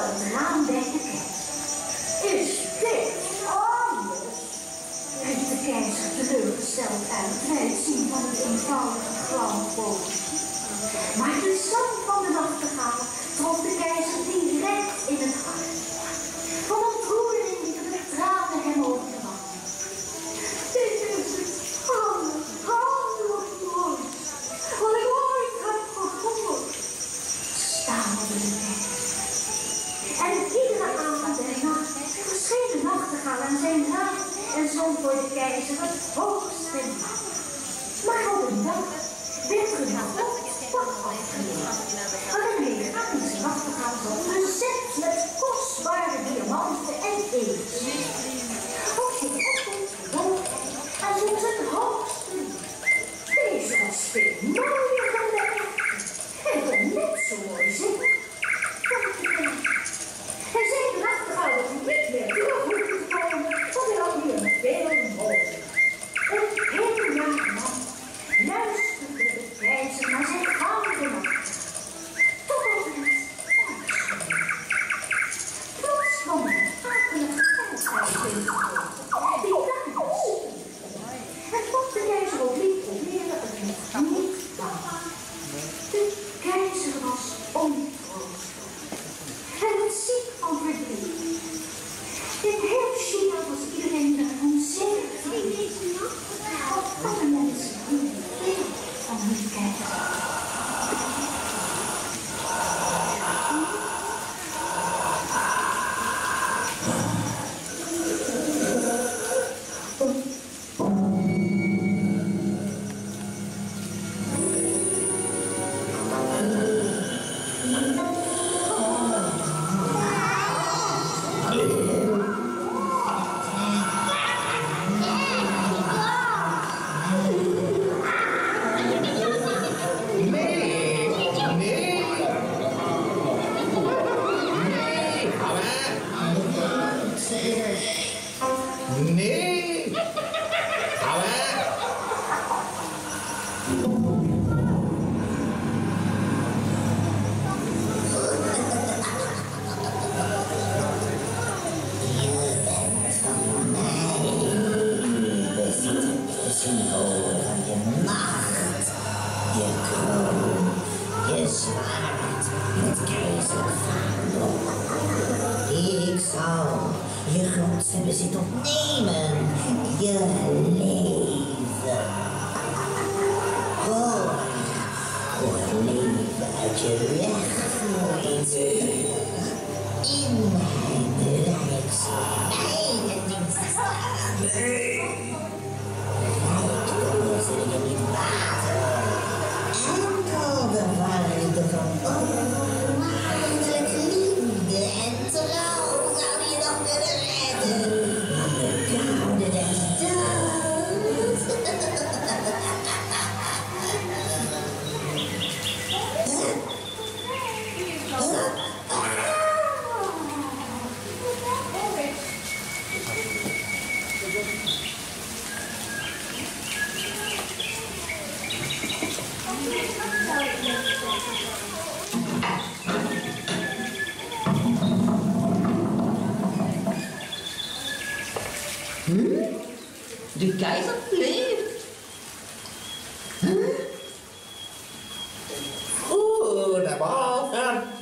het raam bij de keizer. Is dit anders? Riep de keizer teleurgesteld uit bij het zien van het eenvoudige grauwvogeltje. Maar de zang van de nachtegaal trof de keizer direct in het hart. Van ontroering liepen de tranen hem over de wang. Dit is het allermooiste wat ik ooit heb gehoord, stamelde de keizer. En iedere avond en nacht verscheen de nachtegaal aan zijn raam en zong voor de keizer het hoogste nacht. Maar op een dag werd er een wat afgeleerd. Alleen de nachtegaal zat bezet met kostbare diamanten en ezels. Op zijn ochtend woog en zong zijn hoogste lied. Deze was veel mooier dan de echte. Hij kon net zo mooi zingen. Hij zei de nachtegaal dat hij niet meer terug hoefde te komen, want hij had nu een veel mooier. Een hele jaar lang luisterde de keizer naar zijn gouden nacht. Totdat hij het plots kwam er een akelige geluid uit die duidelijk ziet. En tot de keizer ook liet proberen het niet kwam. De keizer was ontroostbaar. Hij was ziek van verdriet. In heel China was iedereen daarvan zeer verdrietig. Alle mensen hielden veel van hun keizer. Nee! Hou hè! Je bent van mij. We zitten symbool van je macht, je kroon, je zwaard met keizervaandel. Ik zal je grootste bezit ontnemen, je leven. Hoor leven uit je wegvloeien. In mijn rijkste, mijn diensten staan. Rijkdommen zullen je niet baten. Enkel de waarde van onwaardelijke liefde en trouw zou je nog willen redden. De koude des doods. De keizer leeft. Goedemorgen.